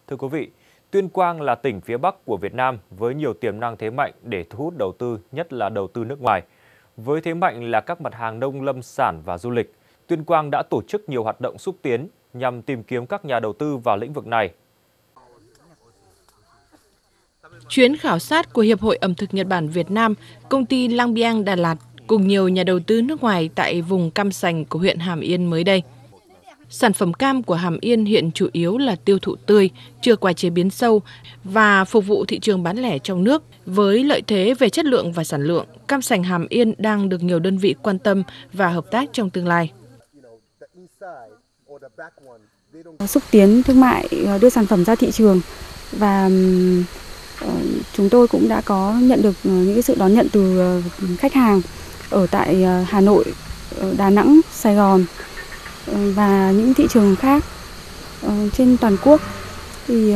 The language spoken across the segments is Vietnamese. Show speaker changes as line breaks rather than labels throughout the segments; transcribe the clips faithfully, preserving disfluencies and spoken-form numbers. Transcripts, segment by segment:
Thưa quý vị, Tuyên Quang là tỉnh phía Bắc của Việt Nam với nhiều tiềm năng thế mạnh để thu hút đầu tư, nhất là đầu tư nước ngoài. Với thế mạnh là các mặt hàng nông lâm sản và du lịch, Tuyên Quang đã tổ chức nhiều hoạt động xúc tiến nhằm tìm kiếm các nhà đầu tư vào lĩnh vực này.
Chuyến khảo sát của Hiệp hội ẩm thực Nhật Bản Việt Nam, công ty Lang Biang Đà Lạt cùng nhiều nhà đầu tư nước ngoài tại vùng cam sành của huyện Hàm Yên mới đây. Sản phẩm cam của Hàm Yên hiện chủ yếu là tiêu thụ tươi, chưa qua chế biến sâu và phục vụ thị trường bán lẻ trong nước. Với lợi thế về chất lượng và sản lượng, cam sành Hàm Yên đang được nhiều đơn vị quan tâm và hợp tác trong tương lai.
Xúc tiến thương mại, đưa sản phẩm ra thị trường và chúng tôi cũng đã có nhận được những sự đón nhận từ khách hàng ở tại Hà Nội, Đà Nẵng, Sài Gòn và những thị trường khác trên toàn quốc. Thì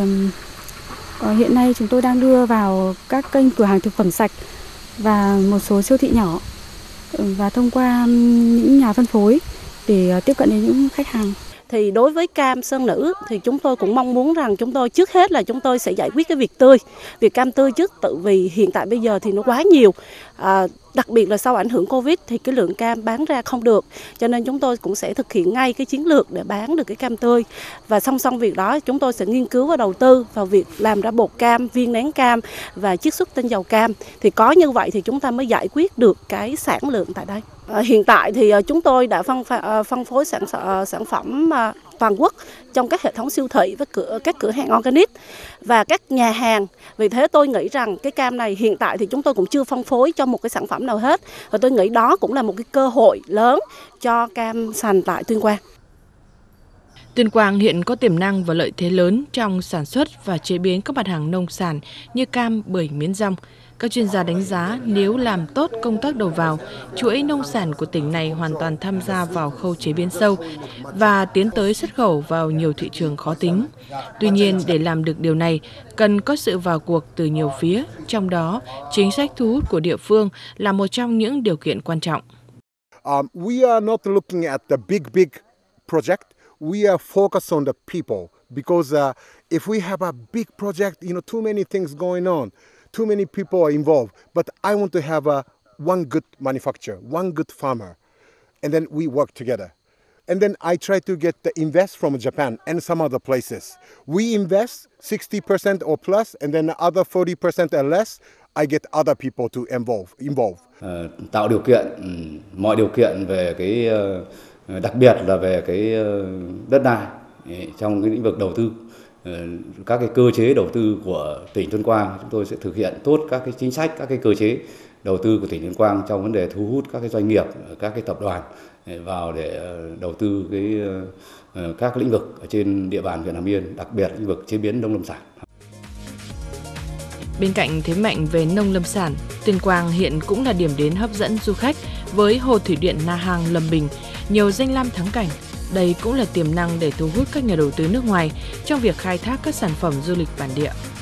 hiện nay chúng tôi đang đưa vào các kênh cửa hàng thực phẩm sạch và một số siêu thị nhỏ và thông qua những nhà phân phối để tiếp cận đến những khách hàng.
Thì đối với cam Sơn Nữ thì chúng tôi cũng mong muốn rằng chúng tôi trước hết là chúng tôi sẽ giải quyết cái việc tươi, việc cam tươi trước, tự vì hiện tại bây giờ thì nó quá nhiều, à, đặc biệt là sau ảnh hưởng Covid thì cái lượng cam bán ra không được, cho nên chúng tôi cũng sẽ thực hiện ngay cái chiến lược để bán được cái cam tươi. Và song song việc đó chúng tôi sẽ nghiên cứu và đầu tư vào việc làm ra bột cam, viên nén cam và chiết xuất tinh dầu cam. Thì có như vậy thì chúng ta mới giải quyết được cái sản lượng tại đây. À, hiện tại thì chúng tôi đã phân, phân phối sản, sản phẩm toàn quốc trong các hệ thống siêu thị và cửa, các cửa hàng organic và các nhà hàng. Vì thế tôi nghĩ rằng cái cam này hiện tại thì chúng tôi cũng chưa phân phối cho một cái sản phẩm nào hết. Và tôi nghĩ đó cũng là một cái cơ hội lớn cho cam sành tại Tuyên Quang.
Tuyên Quang hiện có tiềm năng và lợi thế lớn trong sản xuất và chế biến các mặt hàng nông sản như cam, bưởi, miến rong. Các chuyên gia đánh giá nếu làm tốt công tác đầu vào, chuỗi nông sản của tỉnh này hoàn toàn tham gia vào khâu chế biến sâu và tiến tới xuất khẩu vào nhiều thị trường khó tính. Tuy nhiên, để làm được điều này, cần có sự vào cuộc từ nhiều phía, trong đó chính sách thu hút của địa phương là một trong những điều kiện quan trọng.
Um, we are not looking at the big, big project. We are focused on the people because uh, if we have a big project, you know, too many things going on. Too many people are involved, but I want to have a one good manufacturer, one good farmer, and then we work together. And then I try to get the invest from Japan and some other places. We invest sixty percent or plus, and then the other forty percent or less, I get other people to involve. involve.
Uh, tạo điều kiện, mọi điều kiện về cái, uh, đặc biệt là về cái uh, đất đai trong cái lĩnh vực đầu tư. Các cái cơ chế đầu tư của tỉnh Tuyên Quang, chúng tôi sẽ thực hiện tốt các cái chính sách, các cái cơ chế đầu tư của tỉnh Tuyên Quang trong vấn đề thu hút các cái doanh nghiệp, các cái tập đoàn vào để đầu tư cái các lĩnh vực ở trên địa bàn huyện Hàm Yên, đặc biệt lĩnh vực chế biến nông lâm sản.
Bên cạnh thế mạnh về nông lâm sản, Tuyên Quang hiện cũng là điểm đến hấp dẫn du khách với hồ thủy điện Na Hàng, Lâm Bình, nhiều danh lam thắng cảnh. Đây cũng là tiềm năng để thu hút các nhà đầu tư nước ngoài trong việc khai thác các sản phẩm du lịch bản địa.